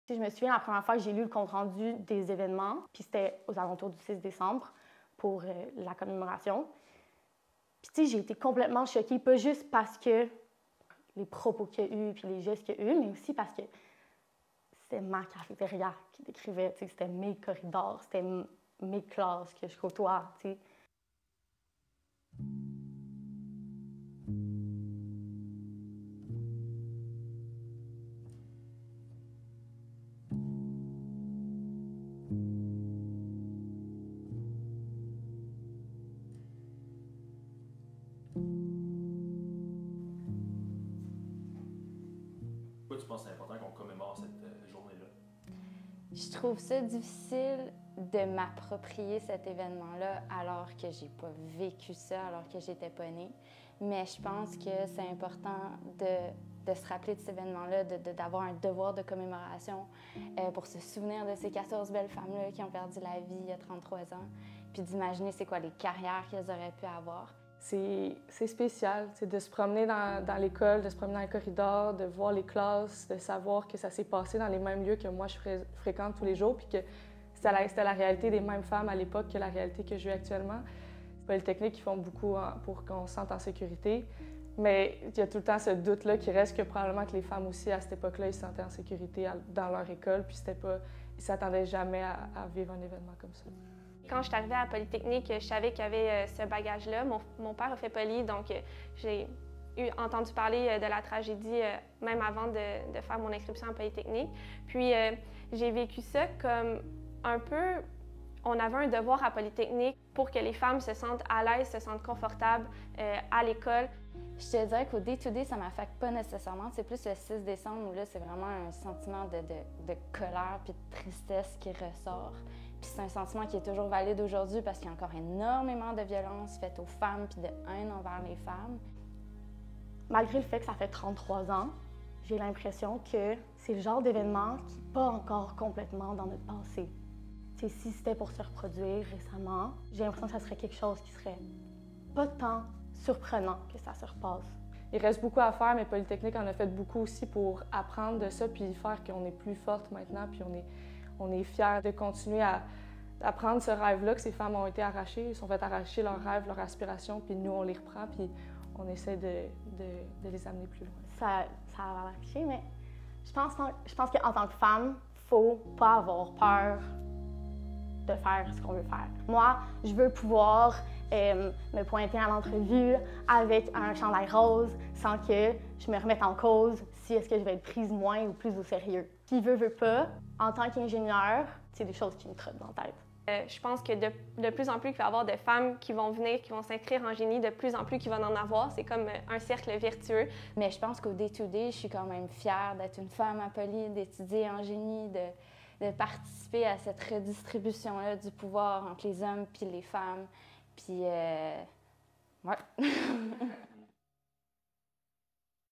Je me souviens la première fois que j'ai lu le compte-rendu des événements, puis c'était aux alentours du 6 décembre pour la commémoration. Puis tu sais, j'ai été complètement choquée, pas juste parce que les propos qu'il y a eu puis les gestes qu'il y a eu, mais aussi parce que c'était ma cafétéria qui décrivait, tu sais, c'était mes corridors, c'était mes classes que je côtoie, tu sais. Pourquoi tu penses que c'est important qu'on commémore cette journée-là? Je trouve ça difficile de m'approprier cet événement-là alors que j'ai pas vécu ça, alors que j'étais pas née. Mais je pense que c'est important de se rappeler de cet événement-là, d'avoir un devoir de commémoration pour se souvenir de ces 14 belles femmes-là qui ont perdu la vie il y a 33 ans, puis d'imaginer c'est quoi les carrières qu'elles auraient pu avoir. C'est spécial, de se promener dans l'école, de se promener dans les corridors, de voir les classes, de savoir que ça s'est passé dans les mêmes lieux que moi je fréquente tous les jours, puis que c'était la réalité des mêmes femmes à l'époque que la réalité que je vis actuellement. Polytechnique, ils font beaucoup pour qu'on se sente en sécurité, mais il y a tout le temps ce doute-là qui reste que probablement que les femmes aussi, à cette époque-là, ils se sentaient en sécurité dans leur école, puis ils ne s'attendaient jamais à vivre un événement comme ça. Quand je suis arrivée à Polytechnique, je savais qu'il y avait ce bagage-là. Mon père a fait poly, donc j'ai entendu parler de la tragédie même avant de faire mon inscription à Polytechnique. Puis j'ai vécu ça comme un peu... On avait un devoir à Polytechnique pour que les femmes se sentent à l'aise, se sentent confortables à l'école. Je te dirais qu'au day-to-day, ça ne m'affecte pas nécessairement. C'est plus le 6 décembre où là, c'est vraiment un sentiment de colère puis de tristesse qui ressort. Puis c'est un sentiment qui est toujours valide aujourd'hui parce qu'il y a encore énormément de violences faites aux femmes puis de haine envers les femmes. Malgré le fait que ça fait 33 ans, j'ai l'impression que c'est le genre d'événement qui n'est pas encore complètement dans notre passé. T'sais, si c'était pour se reproduire récemment, j'ai l'impression que ça serait quelque chose qui serait pas tant surprenant que ça se repasse. Il reste beaucoup à faire, mais Polytechnique en a fait beaucoup aussi pour apprendre de ça puis faire qu'on est plus forte maintenant, puis on est fiers de continuer à prendre ce rêve-là que ces femmes ont été arrachées. Ils sont fait arracher leurs rêves, leurs aspirations, puis nous, on les reprend, puis on essaie de les amener plus loin. Ça a l'air cliché, mais je pense qu'en tant que femme, il ne faut pas avoir peur de faire ce qu'on veut faire. Moi, je veux pouvoir me pointer à l'entrevue avec un chandail rose sans que je me remette en cause si est-ce que je vais être prise moins ou plus au sérieux. Qui veut pas, en tant qu'ingénieur, c'est des choses qui me trottent dans la tête. Je pense que de plus en plus qu'il va y avoir de femmes qui vont venir, qui vont s'inscrire en génie, de plus en plus qu'il va en avoir. C'est comme un cercle vertueux. Mais je pense qu'au day-to-day, je suis quand même fière d'être une femme à Poly, d'étudier en génie, de participer à cette redistribution-là du pouvoir entre les hommes puis les femmes. Puis, ouais.